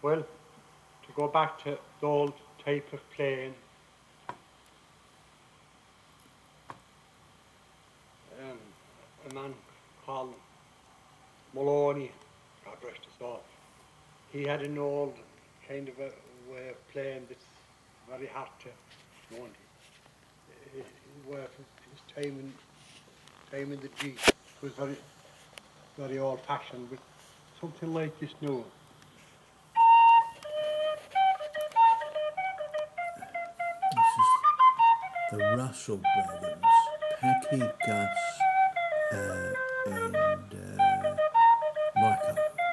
Well, to go back to the old type of playing, a man called Maloney, God rest his soul, he had an old kind of a way of playing that's very hard to know. His time in the G was very old fashioned, but something like this now. The Russell brothers, Packy, Gus, and Micho.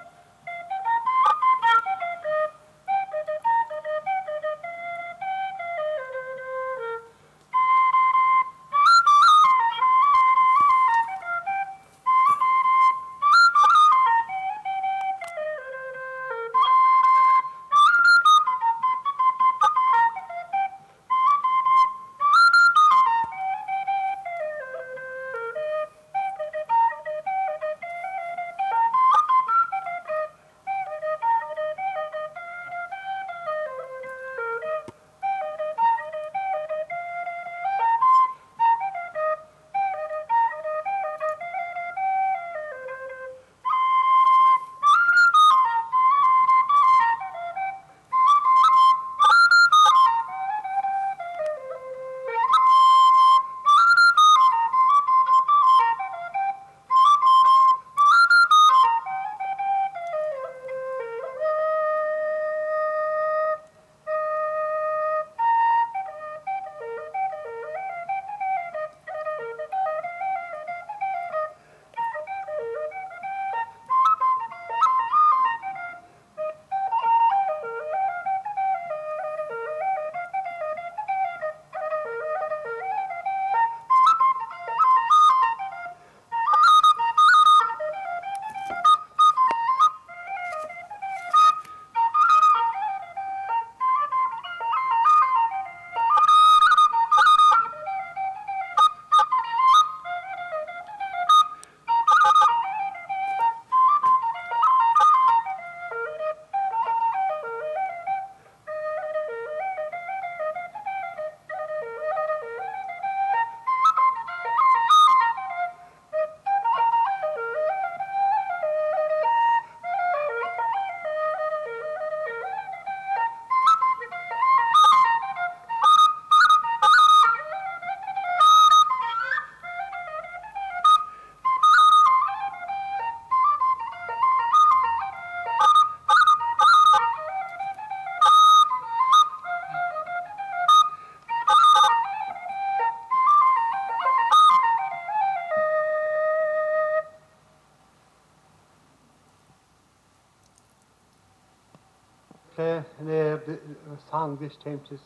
Play an air, a song this time, is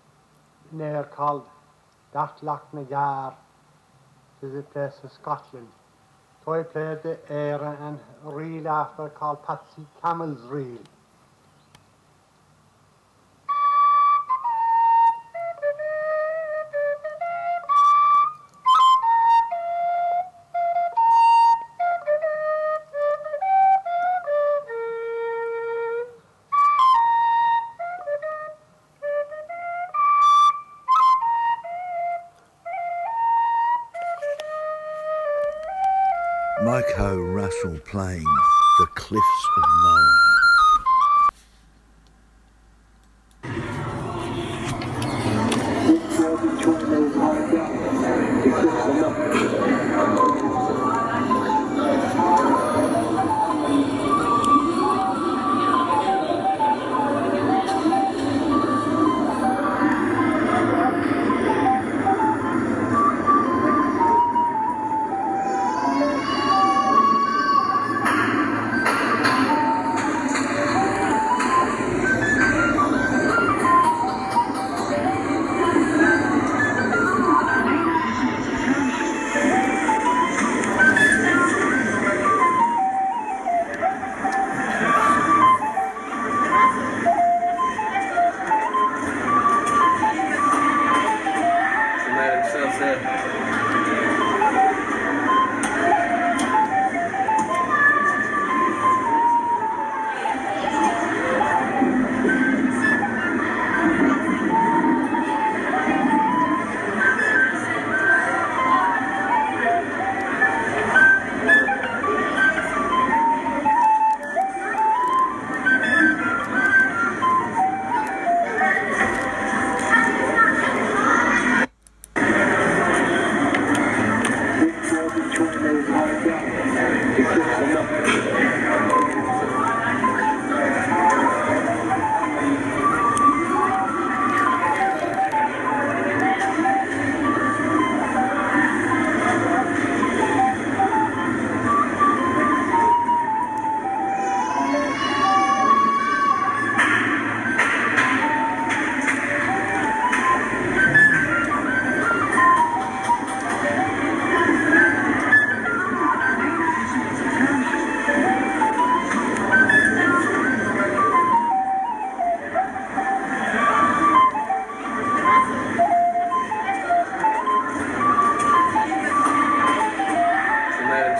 an air called Dat Loch na Gar. It is a place in Scotland. So I played the air and a reel after called Patsy Camel's Reel. Micho Russell playing The Cliffs of Moher.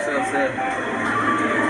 yourself there.